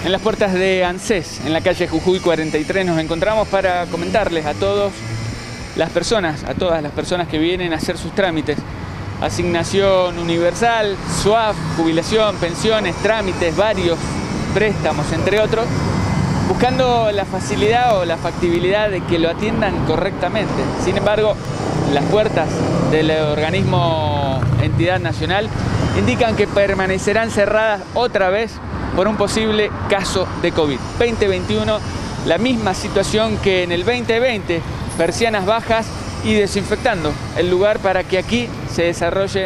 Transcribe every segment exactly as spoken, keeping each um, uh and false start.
En las puertas de ANSES, en la calle Jujuy cuarenta y tres, nos encontramos para comentarles a todas las personas, a todas las personas que vienen a hacer sus trámites, asignación universal, S U A F, jubilación, pensiones, trámites, varios préstamos, entre otros, buscando la facilidad o la factibilidad de que lo atiendan correctamente. Sin embargo, las puertas del organismo entidad nacional indican que permanecerán cerradas otra vez por un posible caso de COVID. veinte veintiuno, la misma situación que en el veinte veinte, persianas bajas y desinfectando el lugar para que aquí se desarrolle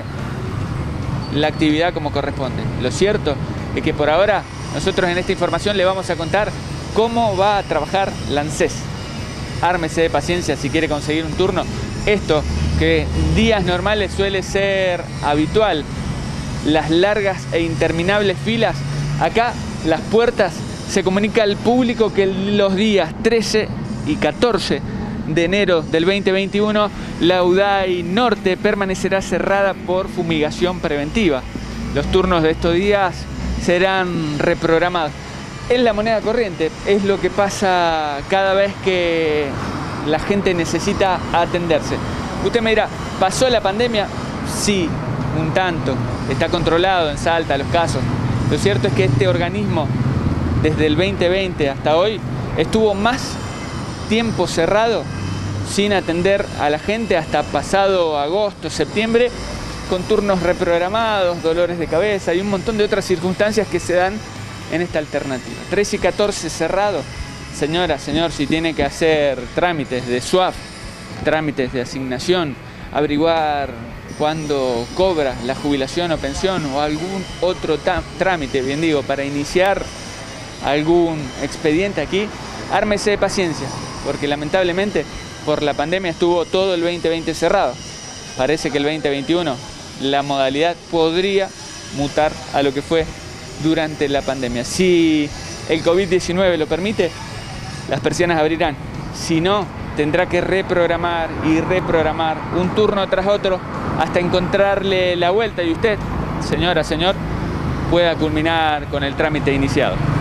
la actividad como corresponde. Lo cierto es que por ahora nosotros en esta información le vamos a contar cómo va a trabajar la ANSES. Ármese de paciencia si quiere conseguir un turno. Esto que días normales suele ser habitual, las largas e interminables filas, acá las puertas se comunica al público que los días trece y catorce de enero del veinte veintiuno la U D A I Norte permanecerá cerrada por fumigación preventiva. Los turnos de estos días serán reprogramados. Es la moneda corriente, es lo que pasa cada vez que la gente necesita atenderse. Usted me dirá, ¿pasó la pandemia? Sí, un tanto. Está controlado en Salta los casos. Lo cierto es que este organismo, desde el veinte veinte hasta hoy, estuvo más tiempo cerrado sin atender a la gente hasta pasado agosto, septiembre, con turnos reprogramados, dolores de cabeza y un montón de otras circunstancias que se dan en esta alternativa. trece y catorce cerrado. Señora, señor, si tiene que hacer trámites de S U A F, trámites de asignación, averiguar cuándo cobra la jubilación o pensión o algún otro trámite, bien digo, para iniciar algún expediente aquí, ármese de paciencia, porque lamentablemente por la pandemia estuvo todo el veinte veinte cerrado. Parece que el veinte veintiuno la modalidad podría mutar a lo que fue durante la pandemia. Si el COVID diecinueve lo permite, las persianas abrirán. Si no, tendrá que reprogramar y reprogramar un turno tras otro hasta encontrarle la vuelta y usted, señora, señor, pueda culminar con el trámite iniciado.